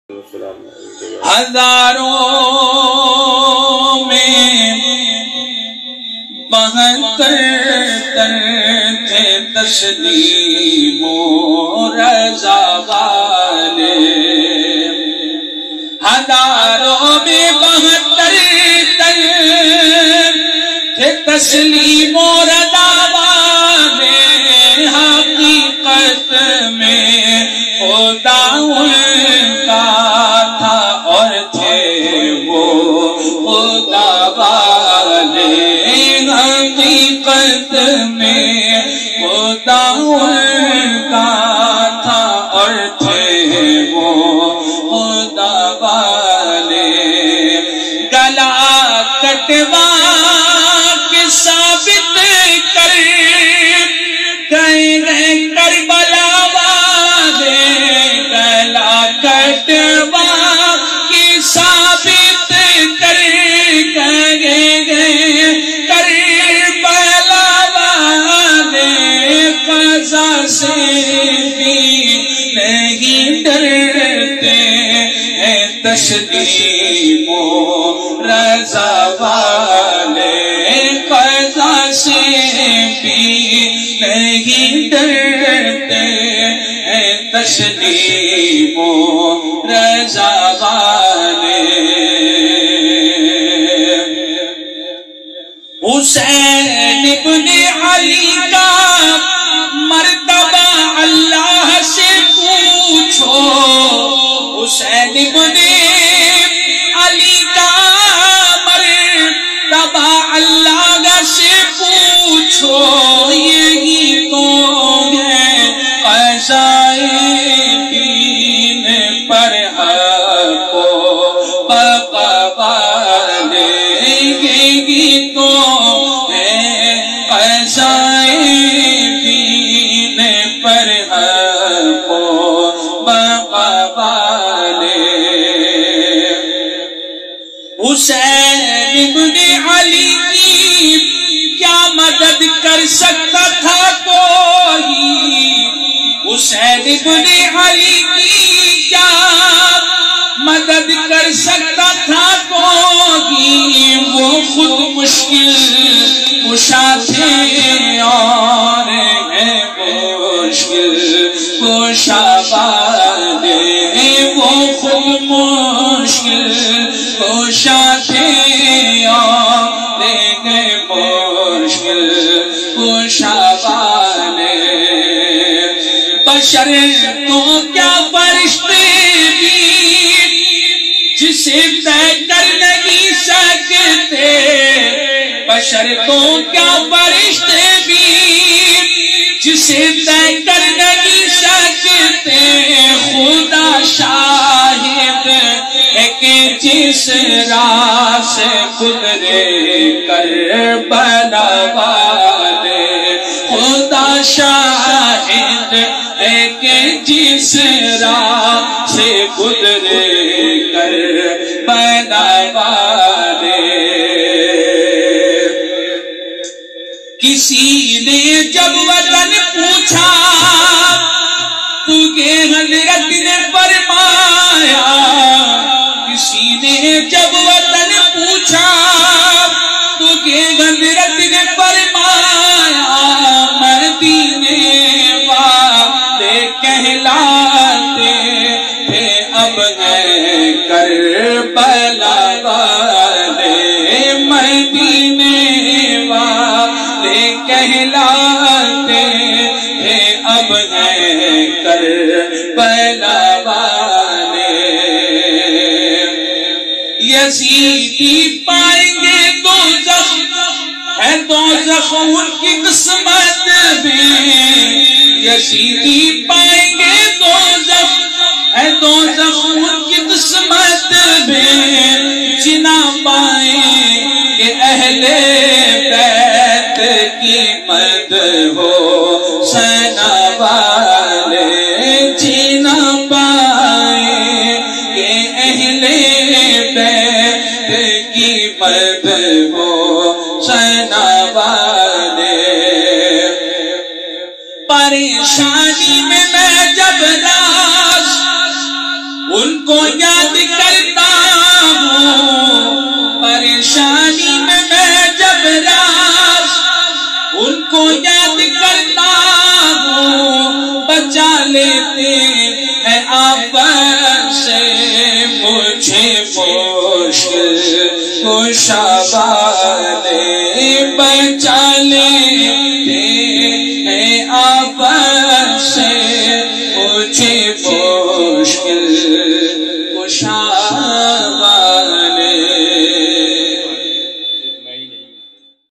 ہزاروں میں 72 تھے تسلیم و رضا والے، ہزاروں میں 72 تھے تسلیم و رضا والے، حقیقت میں خدا ان کا تھا اور تھے وہ خدا والے، حقیقت میں خدا ان کا تھا اور تھے وہ خدا والے، گلا کٹوا کے ثابت کر گئے ہیں کربلا والے، گلا کٹوا کے ثابت کر گئے ہیں کربلا والے، قضا سے بھی نہیں ڈرتے ہیں تسلیم و رضا والے، قضا سے بھی نہیں ڈرتے ہیں تسلیم و رضا والے۔ حسین ابن علی کا مرتبہ اللہ سے پوچھو، حسین ابن علی کا مرتبہ اللہ سے پوچھو، یہی تو ہے قضائے پر حق و بقا والے، یہی تو ہے قضائے پر حق و بقا والے۔ حسین ابن علی کی کیا مدد کر سکتا تھا کوئی، حسین ابن علی کی کیا مدد کر سکتا تھا کوئی، وہ خود مشکل کشا تھے اور ہیں مشکل کشا والے، وہ خود مشکل کشا تھے اور ہیں مشکل کشا والے، بشر تو کیا فرشتے بھی جسے طے کر نہیں سکتے، بشر تو کیا فرشتے بھی جسے طے کر نہیں سکتے، خدا شاہد ہے کہ جس راہ سے گزرے کربلا والے، خدا شاہد ہے کہ جس راہ سے گزرے کربلا والے۔ کسی نے جب وطن پوچھا تو یہ حضرت نے فرمایا، کسی نے جب وطن پوچھا تو یہ حضرت نے فرمایا، مدینے والے کہلاتے تھے اب ہیں کربلا والے، مدینے والے کہلاتے تھے اب ہیں کربلا والے۔ یزیدی پائیں گے دوزخ، ہے دوزخ ان کی قسمت میں، یزیدی پائیں گے دوزخ، ہے دوزخ ان کی قسمت میں، جنا پائیں کہ اہل بیت کی مد ہو سنا والے، جنا پائیں کہ اہل بیت کی مد ہو سنا والے۔ پریشانی میں جب راز ان کو یاد کرتا ہوں پریشانی میں جب راس، ان کو یاد کرتا ہوں بچا لیتے ہیں آفت سے مجھے مشکل کشا والے بچا لیتے